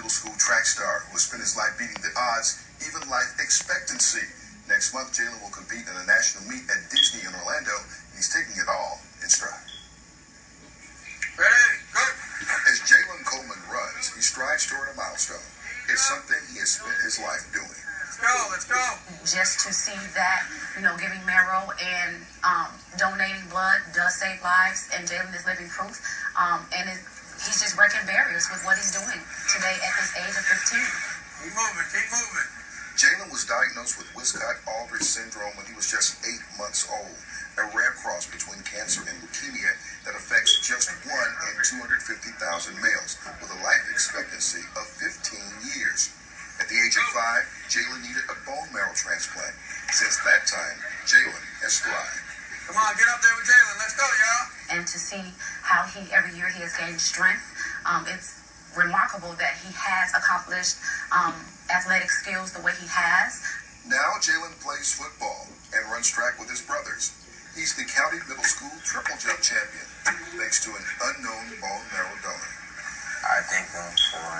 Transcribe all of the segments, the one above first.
middle school track star who has spent his life beating the odds, even life expectancy. Next month, Jaylan will compete in a national meet at Disney in Orlando, and he's taking it all in stride. Ready, go! As Jaylan Coleman runs, he strives toward a milestone. It's something he has spent his life doing. Let's go! Just to see that, giving marrow and donating blood does save lives, and Jaylan is living proof. He's just breaking barriers with what he's doing today at this age of 15. Keep moving. Jaylan was diagnosed with Wiskott-Aldrich syndrome when he was just 8 months old, a rare cross between cancer and leukemia that affects just 1 in 250,000 males with a life expectancy of 15 years. At the age of 5, Jaylan needed a bone marrow transplant. Since that time, Jaylan has thrived. Come on, get up there with Jaylan. Let's go, y'all. And to see how every year he has gained strength, it's remarkable that he has accomplished athletic skills the way he has. Now Jaylan plays football and runs track with his brothers. He's the county middle school triple jump champion, thanks to an unknown bone marrow donor. I thank him for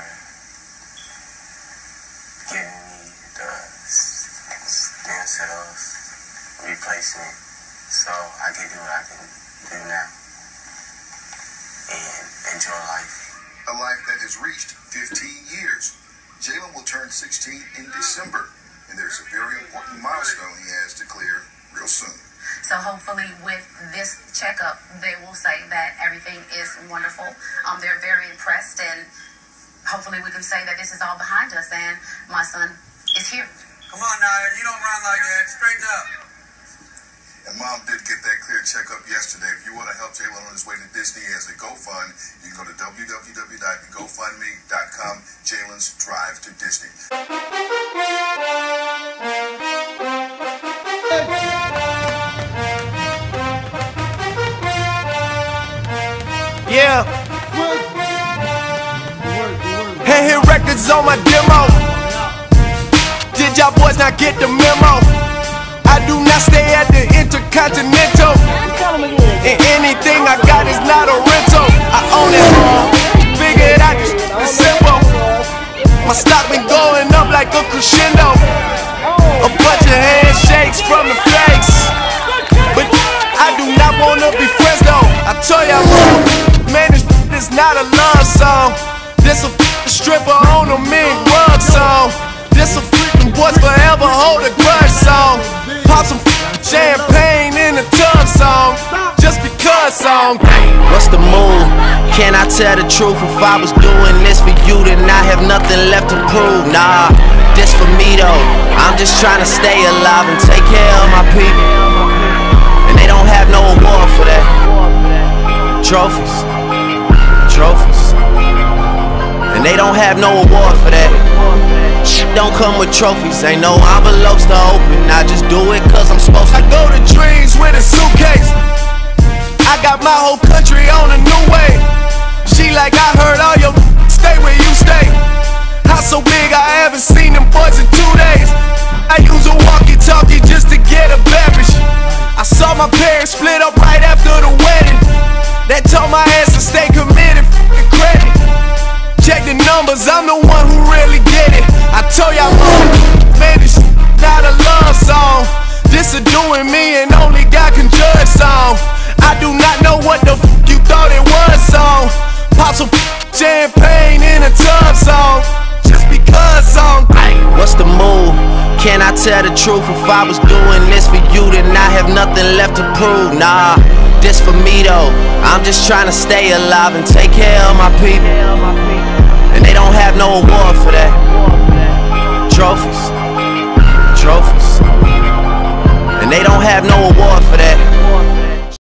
giving me the stem cells, replacement, so I can do what I can do now and enjoy life. A life that has reached 15 years. Jaylan will turn 16 in December, and there's a very important milestone he has to clear real soon. So hopefully with this checkup, they will say that everything is wonderful. They're very impressed, and hopefully we can say that this is all behind us and my son is here. Come on now, you don't run like that. Straighten up. And Mom did get that clear checkup yesterday. If you want to help Jaylan on his way to Disney as a GoFund, you can go to www.gofundme.com, Jaylan's Drive to Disney. Yeah. Hey, hit records on my demo. Did y'all boys not get the memo? I do not stay at the Intercontinental, and anything I got is not a rental. I own it all, figured out it's simple. My stock been going up like a crescendo. A bunch of handshakes from the fakes, but I do not wanna be friends though. I tell y'all, man, this is not a love song. This a stripper on a mink rug song. This a freaking boys forever hold a grudge song. Pop some champagne in the tub song, just because song. What's the move? Can I tell the truth? If I was doing this for you, then I have nothing left to prove. Nah, this for me though. I'm just trying to stay alive and take care of my people, and they don't have no award for that. Trophies, and they don't have no award for that. Don't come with trophies, ain't no envelopes to open. I just do it cause I'm supposed to. I go to dreams with a suitcase. I got my whole country on a new way. She like, I heard all your stay where you stay. House so big I haven't seen them boys in 2 days. I use a walkie-talkie just to get a beverage. I saw my parents split up right after the wedding. That told my ass to stay committed, f***ing credit. Check the numbers, I'm the one who really get it. I told y'all, man, this not a love song. This a doing me and only God can judge song. I do not know what the f you thought it was song. Pop some champagne in a tub song, just because song. What's the move? Can I tell the truth? If I was doing this for you, then I have nothing left to prove. Nah, this for me though. I'm just trying to stay alive and take care of my people,